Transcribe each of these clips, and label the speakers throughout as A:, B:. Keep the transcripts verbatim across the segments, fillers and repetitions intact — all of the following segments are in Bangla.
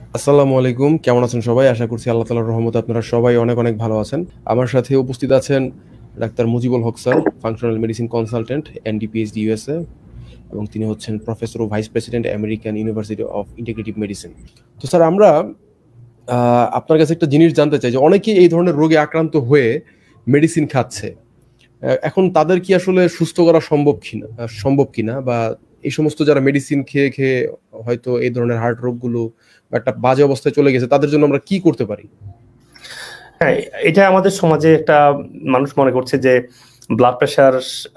A: আসসালামু আলাইকুম, কেমন আছেন সবাই? আশা করছি আল্লাহ তাআলার রহমতে আপনারা সবাই অনেক অনেক ভালো আছেন। আমার সাথে উপস্থিত আছেন doctor Mujibul Haque sir, functional medicine consultant, ND PhD USA, এবং তিনি হচ্ছেন প্রফেসর ও vice president American university of integrative medicine. তো স্যার, আমরা আহ, আপনার কাছে একটা জিনিস জানতে চাই যে অনেকেই এই ধরনের রোগে আক্রান্ত হয়ে মেডিসিন খাচ্ছে। আহ, এখন তাদের কি আসলে সুস্থ করা সম্ভব কিনা আহ, সম্ভব কিনা বা এই সমস্ত যারা মেডিসিন খেয়ে খেয়ে হয়তো এই ধরনের হার্ট রোগগুলো বা একটা বাজে অবস্থায় চলে গেছে, তাদের জন্য আমরা কি করতে পারি?
B: হ্যাঁ, এটা আমাদের সমাজে একটা মানুষ মনে করছে যে ব্লাড প্রেশার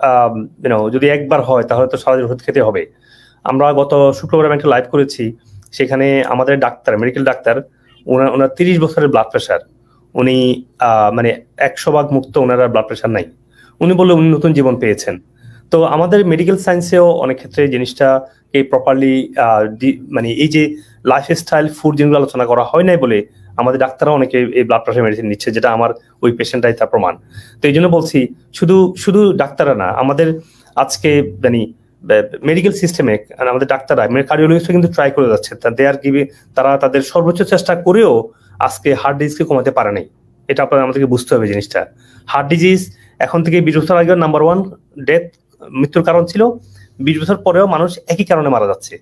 B: যদি একবার হয় তাহলে তো সারা জীবন ওষুধ খেতে হবে। আমরা গত শুক্রবার আমি একটা লাইভ করেছি, সেখানে আমাদের ডাক্তার, মেডিকেল ডাক্তার, ওনার ওনার তিরিশ বছরের ব্লাড প্রেশার, উনি আহ মানে একশো ভাগ মুক্ত, ওনার ব্লাড প্রেশার নাই। উনি বললে উনি নতুন জীবন পেয়েছেন। তো আমাদের মেডিকেল সায়েন্সেও অনেক ক্ষেত্রে জিনিসটাকে প্রপারলি মানে এই যে লাইফস্টাইল ফুড যেগুলো আলোচনা করা হয় নাই বলে আমাদের ডাক্তাররা অনেকে এই ব্লাড প্রেশার মেডিসিন নিচ্ছে, যেটা আমার ওই পেশেন্টটাই তার প্রমাণ। তো এই জন্য বলছি, শুধু শুধু ডাক্তাররা না, আমাদের আজকে মানে মেডিকেল সিস্টেমে আমাদের ডাক্তাররা, মানে কার্ডিওলজিস্টরা কিন্তু ট্রাই করে যাচ্ছে, দে আর গিভে, তারা তাদের সর্বোচ্চ চেষ্টা করেও আজকে হার্ট ডিজিজকে কমাতে পারে নাই। এটা আপনাদের আমাদেরকে বুঝতে হবে জিনিসটা। হার্ট ডিজিজ এখন থেকে বিশ বছর আগে নাম্বার ওয়ান ডেথ মৃত্যুর কারণ ছিল, বিশ বছর পরেও মানুষ একই কারণে মারা যাচ্ছে।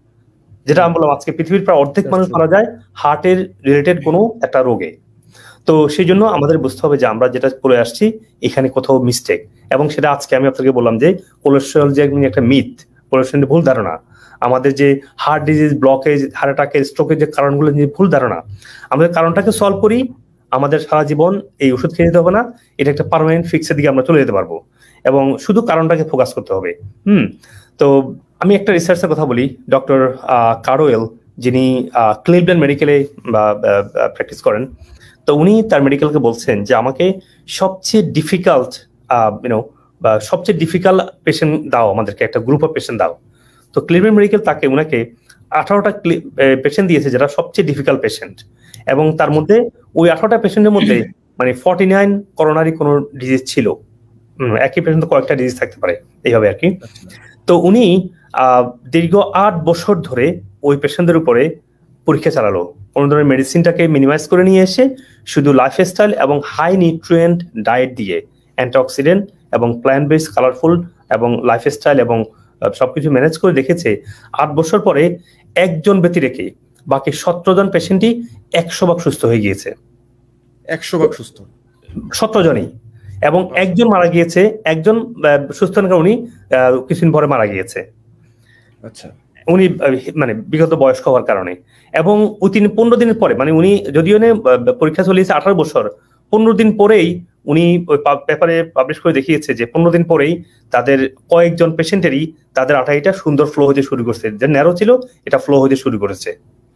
B: যেটা আমি বললাম, আজকে পৃথিবীর প্রায় অর্ধেক মানুষ মারা যায় হার্টের রিলেটেড কোনো একটা রোগে। তো সেই জন্য আমাদের বুঝতে হবে যে আমরা যেটা করে আসছি এখানে কোথাও মিস্টেক, এবং সেটা আজকে আমি আপনাকে বললাম যে কোলেস্টেরল যে একটা মিথ, কোলেস্টেরল ভুল ধারণা, আমাদের যে হার্ট ডিজিজ, ব্লকেজ, হার্ট অ্যাটাকের, স্ট্রোকের যে কারণগুলো যে ভুল ধারণা, আমাদের কারণটাকে সলভ করি, আমাদের সারা জীবন এই ওষুধ খেয়ে যেতে হবে না, এটা একটা পার্মানেন্ট ফিক্সের দিকে আমরা চলে যেতে পারবো, এবং শুধু কারণটাকে ফোকাস করতে হবে। হুম তো আমি একটা রিসার্চের কথা বলি। ডক্টর কারোয়েল, যিনি ক্লিভল্যান্ড মেডিকেলে প্র্যাকটিস করেন, তো উনি তার মেডিকেলকে বলছেন যে আমাকে সবচেয়ে ডিফিকাল্ট ইউনো বা সবচেয়ে ডিফিকাল্ট পেশেন্ট দাও, আমাদেরকে একটা গ্রুপ অফ পেশেন্ট দাও। তো ক্লিভল্যান্ড মেডিকেল তাকে উনাকে আঠারোটা পেশেন্ট দিয়েছে যারা সবচেয়ে ডিফিকাল্ট পেশেন্ট, এবং তার মধ্যে ওই আঠারোটা পেশেন্টের মধ্যে মানে ফর্টি নাইন করোনারি কোনো ডিজিজ ছিল। একই পেশেন্ট কয়েকটা ডিজিজ থাকতে পারে, এইভাবে আর কি। তো উনি আহ দীর্ঘ আট বছর ধরে ওই পেশেন্টদের উপরে পরীক্ষা চালালো, কোনো ধরনের মেডিসিনটাকে মিনিমাইজ করে নিয়ে এসে শুধু লাইফস্টাইল এবং হাই নিউট্রিয়েন্ট ডায়েট দিয়ে, অ্যান্টিঅক্সিডেন্ট এবং প্ল্যান্ট বেসড কালারফুল এবং লাইফস্টাইল এবং সবকিছু ম্যানেজ করে দেখেছে আট বছর পরে একজন ব্যক্তি রেখে বাকি সতেরো জন পেশেন্টই একশো ভাগ সুস্থ হয়ে গিয়েছে।
A: একশো ভাগ সুস্থ
B: সতেরো জনই, এবং একজন মারা গিয়েছে, একজন সুস্থ না, উনি কিছুদিন পরে মারা গিয়েছে।
A: আচ্ছা,
B: উনি মানে বিগত বয়স্ক হওয়ার কারণে। এবং ওই তিনি পনেরো দিনের পরে, মানে উনি যদিও পরীক্ষা চলিয়েছে আঠারো বছর, পনেরো দিন পরেই উনি ওই পেপারে পাবলিশ করে দেখিয়েছে যে পনেরো দিন পরেই তাদের কয়েকজন পেশেন্টেরই তাদের আঠাইটা সুন্দর ফ্লো হতে শুরু করছে, যে ন্যারো ছিল এটা ফ্লো হতে শুরু করেছে।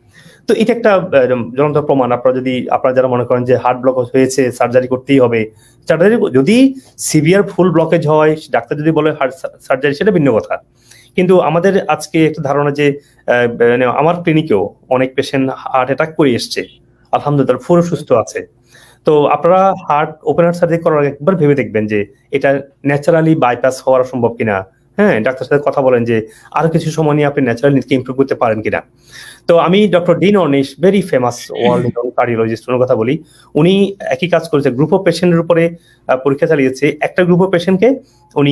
B: তো এটা একটা জ্বলন্ত প্রমাণ। আপনারা যদি আপনারা যারা মনে করেন যে হার্ট ব্লক হয়েছে সার্জারি করতেই হবে, সার্জারি যদি সিভিয়ার ফুল ব্লকেজ হয়, ডাক্তার যদি বলে হার্ট সার্জারি, সেটা ভিন্ন কথা। কিন্তু আমাদের আজকে একটা ধারণা যে আমার ক্লিনিকেও অনেক পেশেন্ট হার্ট অ্যাটাক করে এসছে, আলহামদুলিল্লাহ পুরো সুস্থ আছে। তো আপনারা হার্ট ওপেন হার্ট সার্জারি করার আগে একবার ভেবে দেখবেন যে এটা ন্যাচারালি বাইপাস হওয়া সম্ভব কিনা। হ্যাঁ, ডাক্তারের সাথে কথা বলেন যে আরো কিছু সময় নিয়ে আপনি ন্যাচারালি নিজেকে ইমপ্রুভ করতে পারেন কিনা। তো আমি doctor Dean Ornish, very famous world cardiologist, ওনার কথা বলি। উনি একই কাজ করেছে, গ্রুপ অফ পেশেন্টের উপরে পরীক্ষা চালিয়েছে। একটা গ্রুপ অফ পেশেন্টকে উনি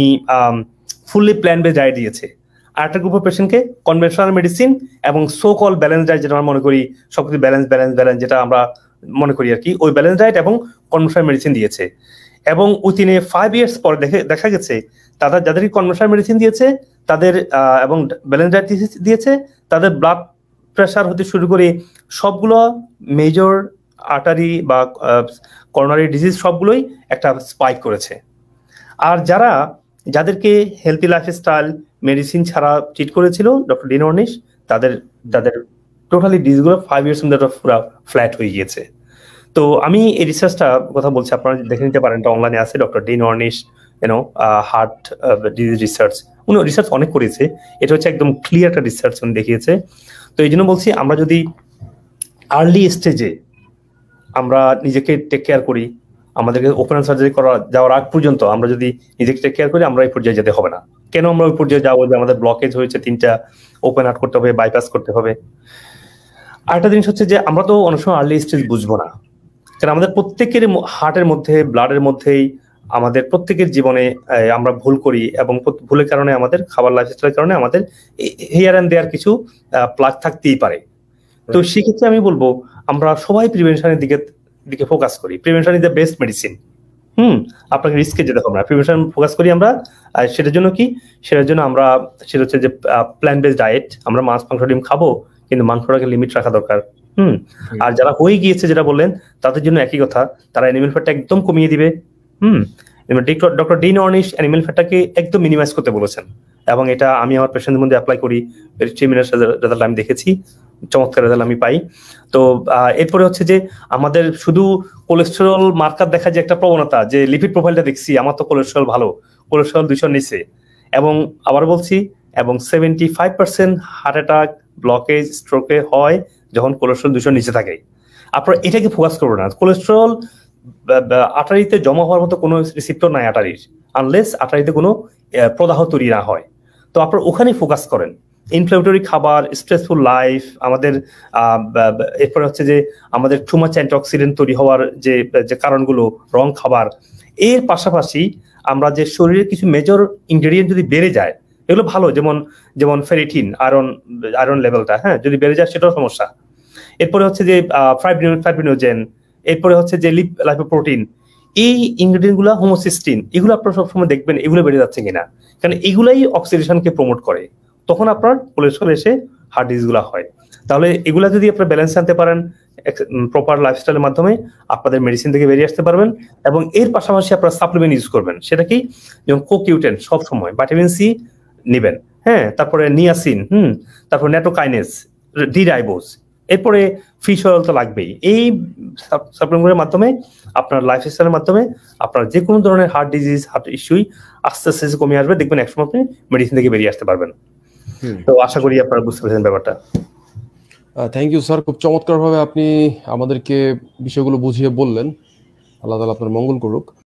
B: ফুললি প্ল্যান বেসড ডায়েট দিয়েছে, আর একটা গ্রুপ অফ পেশেন্টকে কনভেনশনাল মেডিসিন এবং সো কল ব্যালেন্স ডায়েট, যেটা আমরা মনে করি সবকিছু ব্যালেন্স ব্যালেন্স ব্যালেন্স যেটা আমরা মনে করি আর কি, ওই ব্যালেন্স ডায়েট এবং কনভেনশনাল মেডিসিন দিয়েছে। এবং উইথিন এ ফাইভ ইয়ার্স পরে দেখে দেখা গেছে তাদের যাদেরকে কনভেনশনাল মেডিসিন দিয়েছে তাদের এবং ব্যালেন্স ডায়েট দিয়েছে, তাদের ব্লাড প্রেশার হতে শুরু করে সবগুলো মেজর আর্টারি বা করোনারি ডিজিজ সবগুলোই একটা স্পাইক করেছে। আর যারা যাদেরকে হেলথি লাইফস্টাইল মেডিসিন ছাড়া ট্রিট করেছিল ডক্টর ডিন অর্নিশ, তাদের তাদের টোটালি ডিজিজগুলো ফাইভ ইয়ার্স মধ্যে পুরো ফ্ল্যাট হয়ে গিয়েছে। তো আমি এই রিসার্চটা কথা বলছি, আপনারা দেখে নিতে পারেন, এটা অনলাইনে আছে, doctor Dean Ornish you know heart disease research. উনি রিসার্চ অনেক করেছে, এটা হচ্ছে একদম ক্লিয়ার একটা রিসার্চ উনি দেখিয়েছে। তো এই জন্য বলছি, আমরা যদি আর্লি স্টেজে আমরা নিজেকে টেক কেয়ার করি, আমাদেরকে ওপেন সার্জারি করা যাওয়ার আগ পর্যন্ত আমরা যদি নিজেকে টেক কেয়ার করি, আমরা এই পর্যায়ে যেতে হবে না। কেন আমরা ওই পর্যায়ে যাবো যে আমাদের ব্লকেজ হয়েছে তিনটা, ওপেন হার্ট করতে হবে, বাইপাস করতে হবে? আরেকটা জিনিস হচ্ছে যে আমরা তো অনেক সময় আর্লি স্টেজ বুঝবো না, কারণ আমাদের প্রত্যেকের হার্টের মধ্যে ব্লাডের মধ্যেই আমাদের প্রত্যেকের জীবনে আমরা ভুল করি, এবং ভুলের কারণে আমাদের খাবার লাইফস্টাইলের কারণে আমাদের হিয়ার এন্ড দেয়ার কিছু প্লাগ থাকতেই পারে। তো সেক্ষেত্রে আমি বলবো আমরা সবাই প্রিভেনশনের দিকে দিকে ফোকাস করি। Prevention is the best medicine. Hmm আপনাকে রিস্কে যেতে হবে না, প্রিভেনশন ফোকাস করি আমরা। সেটার জন্য কি, সেটার জন্য আমরা সেটা হচ্ছে যে প্ল্যান্ট বেসড ডায়েট, আমরা মাছ মাংস ডিম খাবো, কিন্তু মাংসটাকে লিমিট রাখা দরকার। হুম আর যারা হয়ে গিয়েছে যেটা বললেন তাদের জন্য একই কথা, তারা অ্যানিমেল ফ্যাটটা একদম কমিয়ে দিবে। Hmm doctor Dean Ornish animal ফ্যাটটাকে একদম মিনিমাইজ করতে বলেছেন, এবং এটা আমি আমার পেশেন্টদের মধ্যে অ্যাপ্লাই করি। থ্রি মিনিটস রেজাল্ট আমি দেখেছি, চমৎকার রেজাল্ট আমি পাই। তো এরপরে হচ্ছে যে আমাদের শুধু কোলেস্টেরল মার্কার দেখা যে একটা প্রবণতা, যে লিপিড প্রোফাইলটা দেখছি আমার তো কোলেস্টেরল ভালো, কোলেস্টেরল দুইশোর নিচে, এবং আবার বলছি এবং seventy five percent heart attack, blockage, স্ট্রোকে হয় যখন কোলেস্টেরল দুইশোর নিচে থাকে। আপনারা এটাকে ফোকাস করবেন না। কোলেস্টেরল আটারিতে জমা হওয়ার মতো কোনো রিসিপ্টর নাই আটারির, আনলেস আটারিতে কোনো প্রদাহ তৈরি না হয়। তো আপনারা ওখানে ফোকাস করেন। ইনফ্লেমেটরি খাবার, স্ট্রেসফুল লাইফ, আমাদের এরপরে হচ্ছে যে আমাদের টু মাচ অ্যান্টিঅক্সিডেন্ট তৈরি হওয়ার যে যে কারণগুলো, রং খাবার, এর পাশাপাশি আমরা যে শরীরের কিছু মেজর ইনগ্রেডিয়েন্ট যদি বেড়ে যায়, এগুলো ভালো, যেমন যেমন ফেরিটিন, আয়রন আয়রন লেভেলটা হ্যাঁ যদি বেড়ে যায় সেটাও সমস্যা। এরপরে হচ্ছে যে ফাইব্রিনোজেন, এরপরে হচ্ছে যে লিপ লাইপোপ্রোটিন, এই ইনগ্রেডিয়েন্ট গুলা, হোমোসিস্টিন, এগুলো আপনারা সবসময় দেখবেন এগুলো বেড়ে যাচ্ছে কিনা, কারণ এগুলাই অক্সিডেশনকে প্রমোট করে, তখন আপনার কোলেস্ট্রল এসে হার্ট ডিজিজ গুলা হয়। তাহলে এগুলা যদি আপনারা ব্যালেন্স আনতে পারেন প্রপার লাইফস্টাইলের মাধ্যমে, আপনাদের মেডিসিন থেকে বেরিয়ে আসতে পারবেন। এবং এর পাশাপাশি আপনারা সাপ্লিমেন্ট ইউজ করবেন, সেটা কি, যেমন কোকিউটেন, সব সময় ভিটামিন সি নেবেন, হ্যাঁ তারপরে নিয়াসিন, হুম তারপর নেটোকাইনেজ, ডি রাইবোজ, এরপরে ফিশ অয়েল তো লাগবেই। এই সাপ্লিমেন্টের মাধ্যমে আপনার লাইফস্টাইলের মাধ্যমে আপনার যে কোনো ধরনের হার্ট ডিজিজ, হার্ট ইস্যুই আস্তে আস্তে কমে আসবে, দেখবেন একসময় আপনি মেডিসিন থেকে বেরিয়ে আসতে পারবেন। তো আশা করি আপনারা বুঝতে পেরেছেন ব্যাপারটা।
A: থ্যাংক ইউ স্যার, খুব চমৎকারভাবে আপনি আমাদেরকে বিষয়গুলো বুঝিয়ে বললেন। আল্লাহ তাআলা আপনার মঙ্গল করুক।